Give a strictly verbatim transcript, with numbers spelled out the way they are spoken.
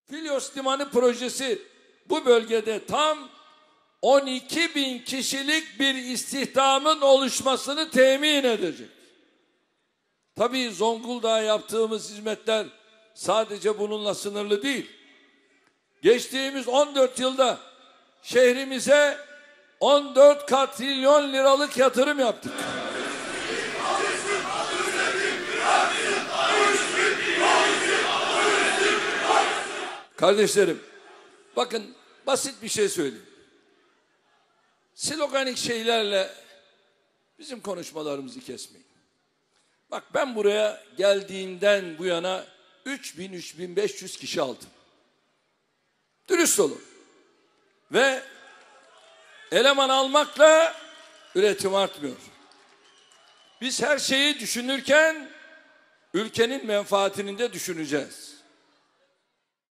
Filyos Limanı projesi bu bölgede tam on iki bin kişilik bir istihdamın oluşmasını temin edecek. Tabii Zonguldak'a yaptığımız hizmetler sadece bununla sınırlı değil. Geçtiğimiz on dört yılda şehrimize on dört katrilyon liralık yatırım yaptık. Kardeşlerim, bakın basit bir şey söyleyeyim. Sloganik şeylerle bizim konuşmalarımızı kesmeyin. Bak ben buraya geldiğinden bu yana üç bin üç bin beş yüz kişi aldım. Dürüst olun. Ve eleman almakla üretim artmıyor. Biz her şeyi düşünürken ülkenin menfaatini de düşüneceğiz.